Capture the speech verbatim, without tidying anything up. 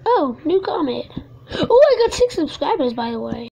Oh, new comment. Oh, I got six subscribers, by the way.